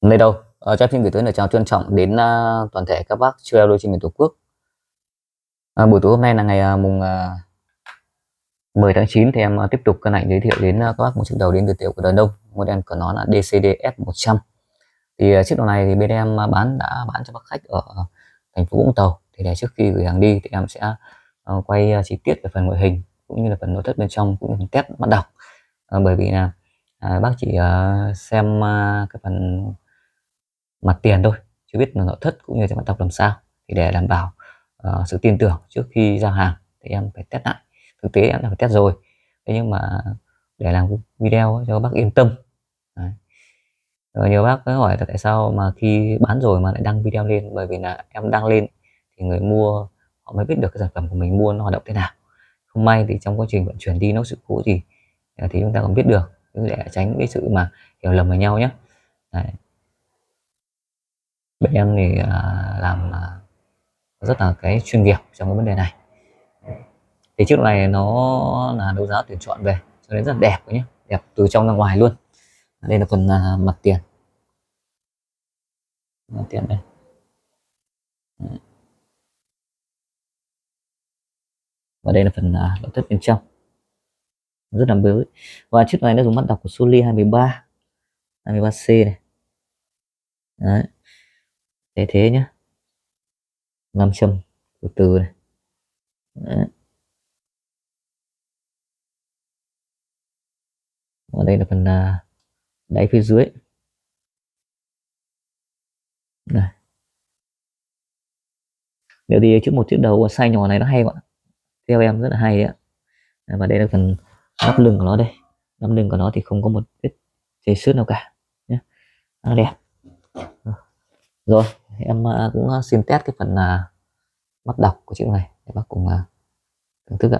Nơi đâu cho em xin gửi tới lời chào trân trọng đến toàn thể các bác chơi đôi trên miền Tổ quốc. Buổi tối hôm nay là ngày mùng 10 tháng 9 thì em tiếp tục cân ảnh giới thiệu đến các bác một chiếc đầu đến từ hiệu của Đàn Đông, model của nó là DCD F100. Thì chiếc đầu này thì bên em đã bán cho bác khách ở thành phố Vũng Tàu. Thì để trước khi gửi hàng đi thì em sẽ quay chi tiết về phần ngoại hình cũng như là phần nội thất bên trong cũng như phần test bắt đầu. Bởi vì là bác chỉ xem cái phần mặt tiền thôi, chưa biết là nội thất cũng như là bạn đọc làm sao. Thì để đảm bảo sự tin tưởng trước khi giao hàng thì em phải test lại. Thực tế em đã phải test rồi, thế nhưng mà để làm video cho bác yên tâm. Đấy. Rồi nhiều bác mới hỏi là tại sao mà khi bán rồi mà lại đăng video lên. Bởi vì là em đăng lên thì người mua họ mới biết được cái sản phẩm của mình mua nó hoạt động thế nào. Không may thì trong quá trình vận chuyển đi nó sự cố gì thì chúng ta còn biết được, để tránh cái sự mà hiểu lầm với nhau nhé. Đấy. Bên em thì làm rất là cái chuyên nghiệp trong cái vấn đề này. Thì chiếc này nó là đấu giá tuyển chọn về cho nên rất là đẹp nhé, đẹp từ trong ra ngoài luôn. Đây là phần mặt tiền đây. Và đây là phần nội thất bên trong, rất là mới. Và chiếc này nó dùng mắt đọc của Soli 23C này. Đấy. Thế nhé, nam châm từ này. Đấy. Và đây là phần đáy phía dưới này. Nếu thì một chiếc đầu size nhỏ này nó hay quá, theo em rất là hay đấy. Và đây là phần nắp lưng của nó đây. Nắp lưng của nó thì không có một vết chảy xước nào cả nhé, rất đẹp. Rồi em cũng xin test cái phần mắt đọc của chiếc này để bác cùng thưởng thức ạ.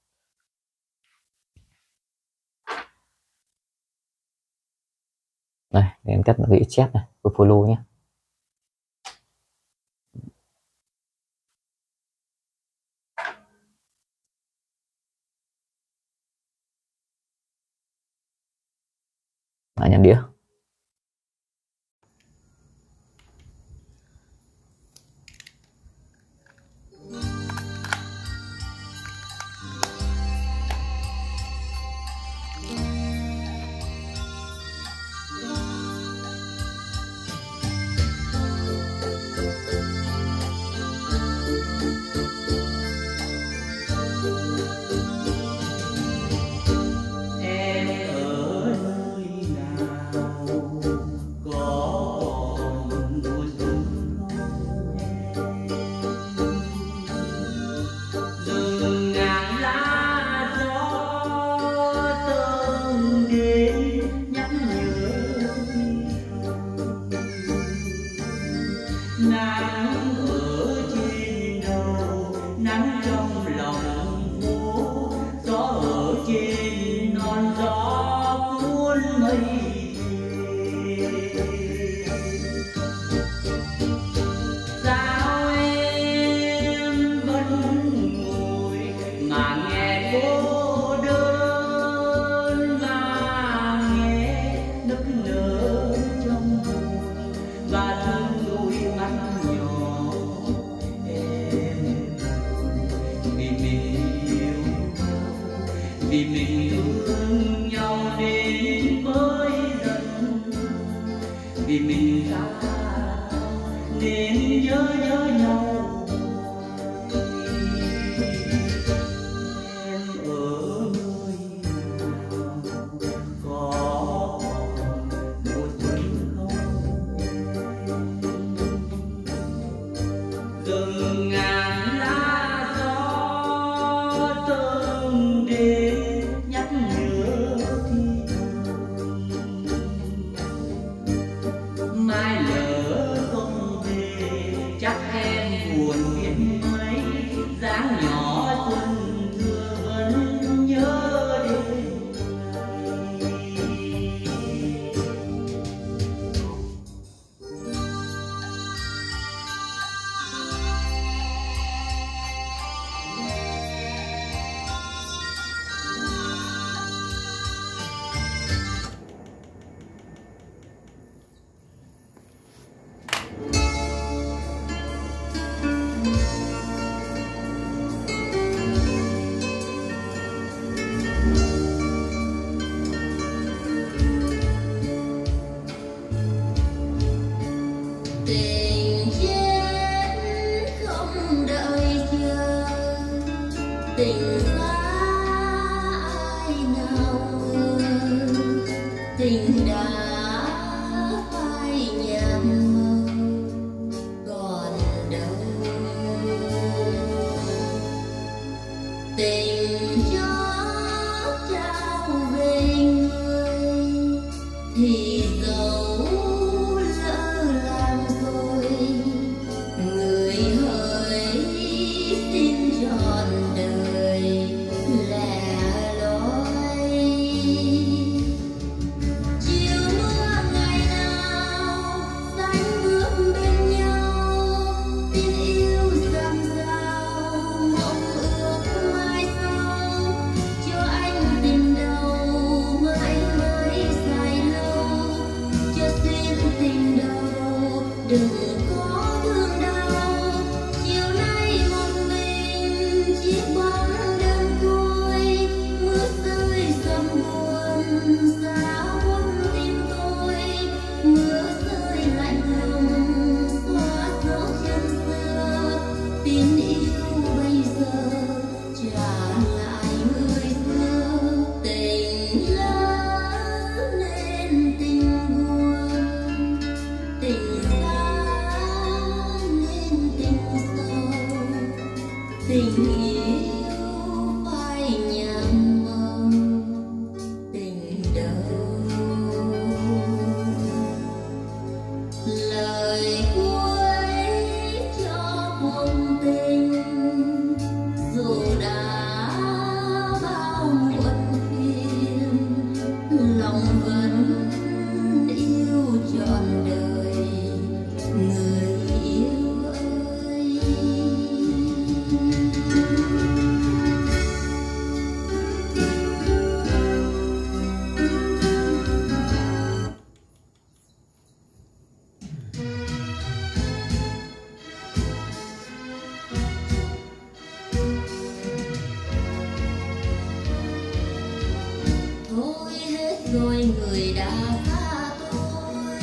Đây để em test một cái chép này của follow nhé. Nhắm đĩa. Nắng ở trên đầu, nắng trong lòng phố, gió ở trên non gió cuốn mây về. Sao em vẫn ngồi mà nghe cô đơn, mà nghe nức nở trong buồn và thương đôi mắt nhỏ em. Vì mình yêu nhau, vì mình thương nhau đến mới dần, vì mình xa nên nhớ nhau. Em ở nơi nào, có một mình không? Rừng ngàn lá gió từng đến nhắc nhớ thì mai lỡ không về chắc em buồn biết mấy. Dáng nhỏ xuân thưa vẫn nhớ đêm Tình chết không đợi chờ, tình xa ai nào ngờ, tình đã phai nhạt màu còn đâu. Tình chót trao về người thì dẫu lỡ làm rồi, người hỡi xin trọn đời lẻ loi. Chiều mưa ngày nào xanh bước bên nhau, tin yêu dầm dào mong ước mai sau, cho anh tình đầu mãi mãi dài lâu, cho xin tình đầu đừng có thương đau. Chiều nay một mình chiếc bóng đơn côi, mưa rơi dầm buồn xa buốt tim tôi, mưa rơi lạnh lùng xóa dấu chân xưa, tin yêu bây giờ trả lại người xưa. Tình lớn nên tình buồn, tình xa nên tình sâu, tình yêu phai nhạt màu tình đâu. Lời cuối cho cuộc tình dù đã bao muộn phiền, lòng vẫn yêu trọn đời người yêu ơi. Thôi hết rồi người đã xa tôi,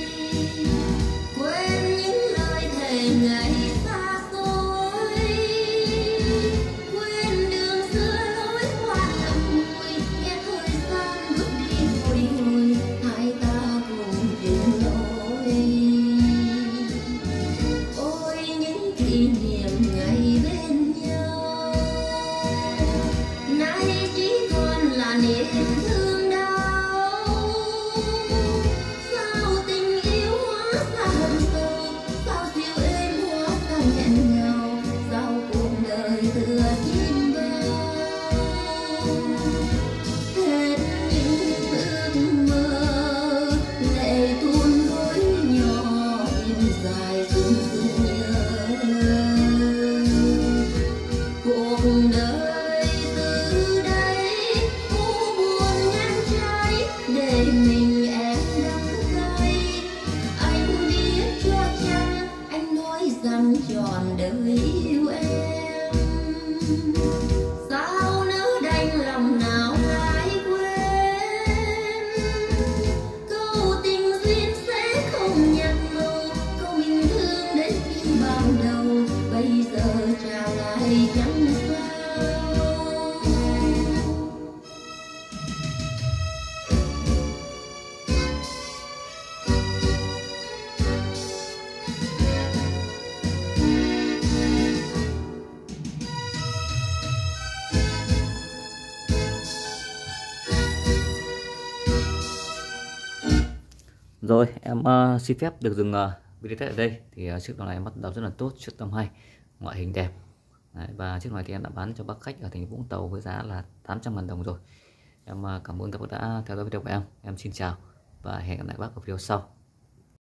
quên những lời thề ngày xa xôi, quên đường xưa lối qua lầm mùi, nghe thời gian bước đi bồi hồi, hai ta cùng chuyển lối. Ôi những kỷ niệm ngày bên nhau nay chỉ còn là niềm thương đau. Sao tình yêu hóa ra hận sâu, sao dịu êm hóa ra nghẹn ngào, sao cuộc đời tựa chim bao. Hết những ước mơ lệ tuôn lối nhỏ, im dài sương sương nhớ. Cuộc đời từ đây u buồn ngang trái, để mình em đắng cay. Anh biết cho chăng, anh nói rằng trọn đời yêu em. Sao nỡ đành lòng nào lại quên, câu tình duyên sẽ không nhạt màu, câu mình thương đến khi ban đầu bây giờ trả lại chẳng sao. Rồi em xin phép được dừng video test ở đây. Thì chiếc đồ này em bắt đầu rất là tốt, chất tông hay, ngoại hình đẹp. Đấy, và chiếc này thì em đã bán cho bác khách ở thành phố Vũng Tàu với giá là 800.000 đồng rồi. Em cảm ơn các bác đã theo dõi video của em. Em xin chào và hẹn gặp lại bác ở video sau.